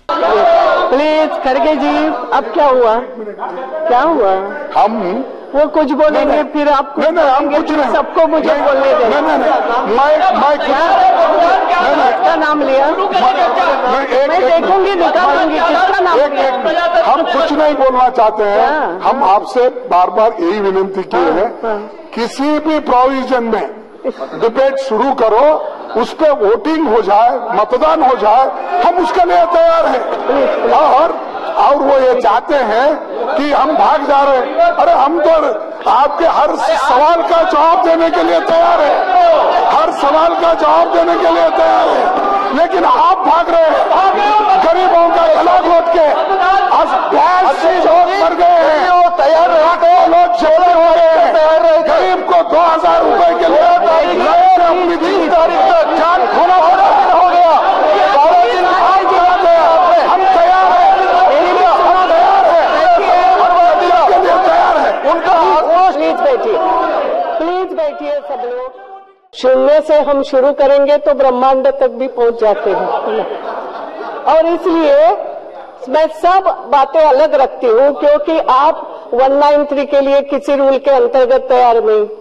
Please खड़गे जी, अब क्या हुआ? क्या हुआ? हम वो कुछ बोलेंगे फिर आप कुछ बोलेंगे, सबको मुझे बोलने दें। किसका नाम लिया? मैं देखूंगी, निकालूंगी किसका नाम लिया। हम कुछ नहीं बोलना चाहते हैं। हम आपसे बार बार यही विनती किए हैं, किसी भी प्रोविजन में डिबेट शुरू करो, उस पर वोटिंग हो जाए, मतदान हो जाए, हम उसके लिए तैयार हैं। और वो ये चाहते हैं कि हम भाग जा रहे हैं। अरे हम तो आपके हर सवाल का जवाब देने के लिए तैयार है, हर सवाल का जवाब देने के लिए तैयार है, लेकिन आप भाग रहे हैं। गरीबों का गला घोट के लोग मर गए हैं, तैयार लोग जैसे हो गए हैं। गरीब को 2000 रुपए के लिए अपनी 30 तारीख तक जान खोना हो गया। हम तैयार हैं, तैयार है उनका। प्लीज बैठिए सब लोग। शून्य से हम शुरू करेंगे तो ब्रह्मांड तक भी पहुंच जाते हैं, और इसलिए मैं सब बातें अलग रखती हूँ, क्योंकि आप 193 के लिए किसी रूल के अंतर्गत तैयार नहीं।